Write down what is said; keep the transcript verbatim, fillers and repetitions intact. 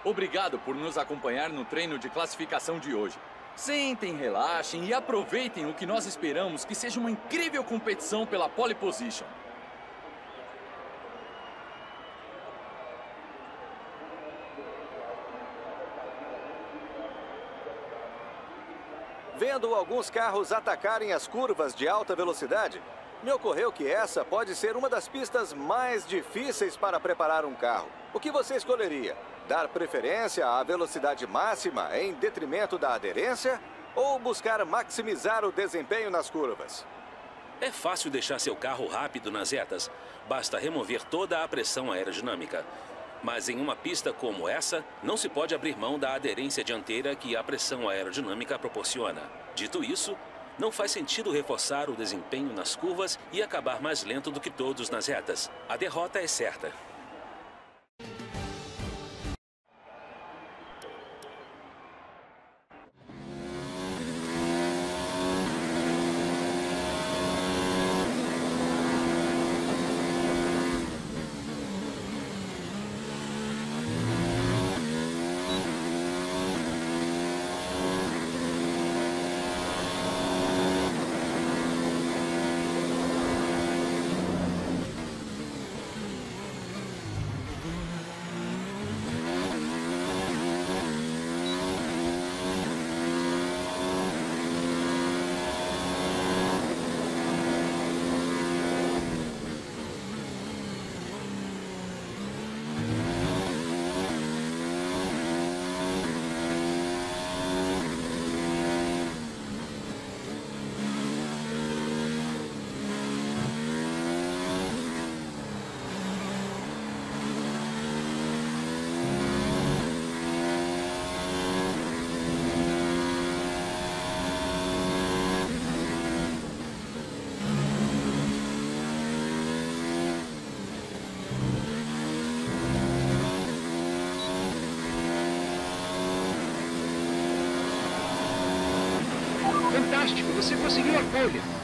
Obrigado por nos acompanhar no treino de classificação de hoje. Sentem, relaxem e aproveitem o que nós esperamos que seja uma incrível competição pela pole position. Vendo alguns carros atacarem as curvas de alta velocidade, me ocorreu que essa pode ser uma das pistas mais difíceis para preparar um carro. O que você escolheria? Dar preferência à velocidade máxima em detrimento da aderência ou buscar maximizar o desempenho nas curvas? É fácil deixar seu carro rápido nas retas. Basta remover toda a pressão aerodinâmica. Mas em uma pista como essa, não se pode abrir mão da aderência dianteira que a pressão aerodinâmica proporciona. Dito isso, não faz sentido reforçar o desempenho nas curvas e acabar mais lento do que todos nas retas. A derrota é certa. Fantástico, você conseguiu a pole.